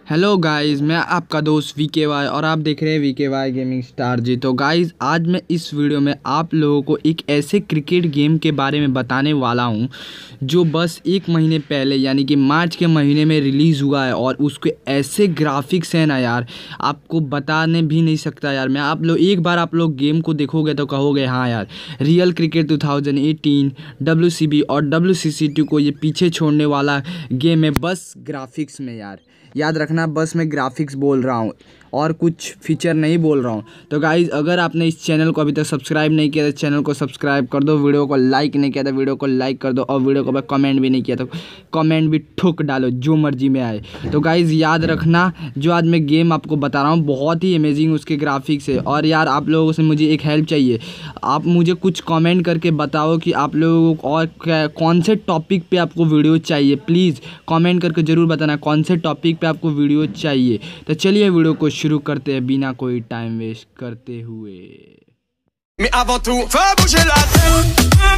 Hello guys, मैं आपका दोस्त वीके वाई और आप देख रहे हैं VK Y gaming star ji. तो गाइस, आज मैं इस वीडियो में आप लोगों को एक ऐसे क्रिकेट गेम के बारे में बताने वाला हूं जो बस एक महीने पहले यानी कि मार्च के महीने में रिलीज़ हुआ है और उसके ऐसे ग्राफिक्स हैं ना यार, आपको बताने भी नहीं सकता यार। मैं आप लोग एक बार आप लोग गेम को देखोगे तो कहोगे हाँ यार, रियल क्रिकेट 2018 WCB और WCC2 को ये पीछे छोड़ने वाला गेम है बस ग्राफिक्स में यार। याद रखना, बस मैं ग्राफिक्स बोल रहा हूँ और कुछ फीचर नहीं बोल रहा हूँ। तो गाइज़, अगर आपने इस चैनल को अभी तक सब्सक्राइब नहीं किया तो चैनल को सब्सक्राइब कर दो, वीडियो को लाइक नहीं किया तो वीडियो को लाइक कर दो और वीडियो को कमेंट भी नहीं किया तो कमेंट भी ठोक डालो, जो मर्जी में आए। तो गाइज़ याद रखना, जो आज मैं गेम आपको बता रहा हूँ बहुत ही अमेजिंग उसके ग्राफिक्स है। और यार आप लोगों से मुझे एक हेल्प चाहिए, आप मुझे कुछ कमेंट करके बताओ कि आप लोगों को और कौन से टॉपिक पे आपको वीडियो चाहिए। प्लीज़ कमेंट करके ज़रूर बताना कौन से टॉपिक पे आपको वीडियो चाहिए। तो चलिए वीडियो को शुरू करते हैं बिना कोई टाइम वेस्ट करते हुए। Mais avant tout, faut bouger la tête.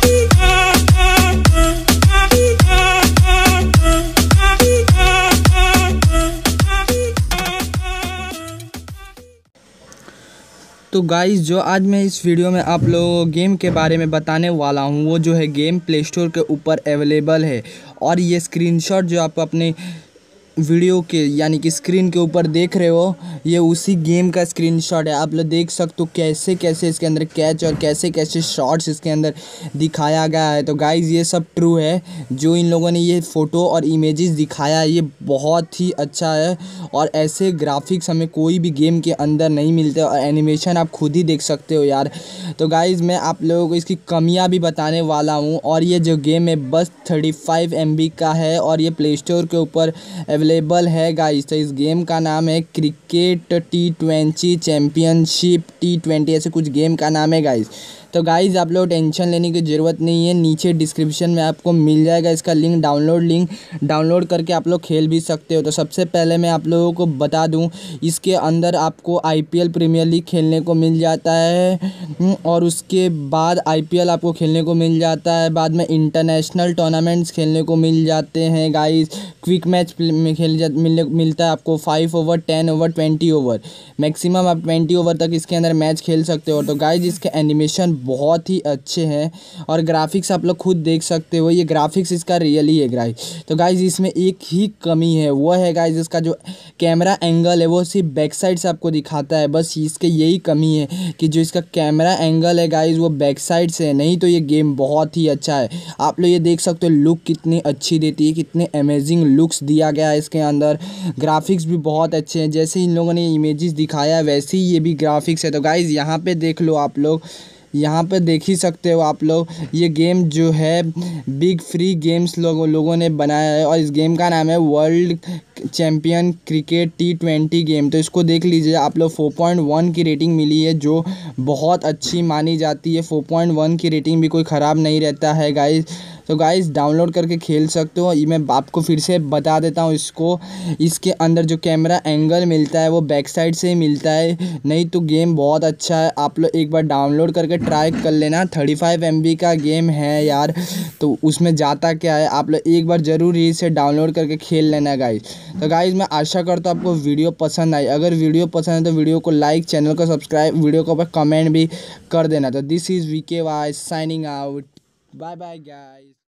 तो गाइस, जो आज मैं इस वीडियो में आप लोगों को गेम के बारे में बताने वाला हूँ वो जो है गेम प्ले स्टोर के ऊपर अवेलेबल है। और ये स्क्रीनशॉट जो आप अपने वीडियो के यानी कि स्क्रीन के ऊपर देख रहे हो, ये उसी गेम का स्क्रीनशॉट है। आप लोग देख सकते हो कैसे कैसे इसके अंदर कैच और कैसे कैसे शॉट्स इसके अंदर दिखाया गया है। तो गाइज़, ये सब ट्रू है। जो इन लोगों ने ये फ़ोटो और इमेजेस दिखाया है ये बहुत ही अच्छा है और ऐसे ग्राफिक्स हमें कोई भी गेम के अंदर नहीं मिलते और एनिमेशन आप खुद ही देख सकते हो यार। तो गाइज़, मैं आप लोगों को इसकी कमियां भी बताने वाला हूं। और ये जो गेम है बस 35 MB का है और ये प्ले स्टोर के ऊपर अवेलेबल है गाइस। तो इस गेम का नाम है क्रिकेट T20 चैम्पियनशिप T20, ऐसे कुछ गेम का नाम है गाइस। तो गाइज़, आप लोग टेंशन लेने की ज़रूरत नहीं है, नीचे डिस्क्रिप्शन में आपको मिल जाएगा इसका लिंक डाउनलोड करके आप लोग खेल भी सकते हो। तो सबसे पहले मैं आप लोगों को बता दूं, इसके अंदर आपको IPL प्रीमियर लीग खेलने को मिल जाता है और उसके बाद IPL आपको खेलने को मिल जाता है। बाद में इंटरनेशनल टूर्नामेंट्स खेलने को मिल जाते हैं गाइज़। क्विक मैच में मिलता है आपको 5 ओवर, 10 ओवर, 20 ओवर, मैक्सिमम आप 20 ओवर तक इसके अंदर मैच खेल सकते हो। तो गाइज़, इसके एनिमेशन बहुत ही अच्छे हैं और ग्राफिक्स आप लोग खुद देख सकते हो, ये ग्राफिक्स इसका रियली है गाइज। तो गाइज, इसमें एक ही कमी है, वो है गाइज इसका जो कैमरा एंगल है वो सिर्फ बैक साइड से आपको दिखाता है। बस इसके यही कमी है कि जो इसका कैमरा एंगल है गाइज वो बैक साइड से है, नहीं तो ये गेम बहुत ही अच्छा है। आप लोग ये देख सकते हो लुक कितनी अच्छी देती है, कितने अमेजिंग लुक्स दिया गया है इसके अंदर। ग्राफिक्स भी बहुत अच्छे हैं, जैसे इन लोगों ने इमेजेस दिखाया है वैसे ही ये भी ग्राफिक्स है। तो गाइज, यहाँ पे देख लो, आप लोग यहाँ पे देख ही सकते हो आप लोग, ये गेम जो है बिग फ्री गेम्स लोगों ने बनाया है और इस गेम का नाम है world champion cricket T20 game. तो इसको देख लीजिए आप लोग, 4.1 की रेटिंग मिली है जो बहुत अच्छी मानी जाती है। 4.1 की रेटिंग भी कोई ख़राब नहीं रहता है गाइज़। तो गाइज़, डाउनलोड करके खेल सकते हो। ये मैं आपको फिर से बता देता हूँ इसको, इसके अंदर जो कैमरा एंगल मिलता है वो बैक साइड से ही मिलता है, नहीं तो गेम बहुत अच्छा है। आप लोग एक बार डाउनलोड करके ट्राई कर लेना। 35 MB का गेम है यार, तो उसमें जाता क्या है, आप लोग एक बार ज़रूर इसे डाउनलोड करके खेल लेना गाइज़। तो गाइज़, मैं आशा करता हूँ आपको वीडियो पसंद आई। अगर वीडियो पसंद है तो वीडियो को लाइक, चैनल को सब्सक्राइब, वीडियो को कमेंट भी कर देना। तो this is VK Y signing out. Bye bye guys.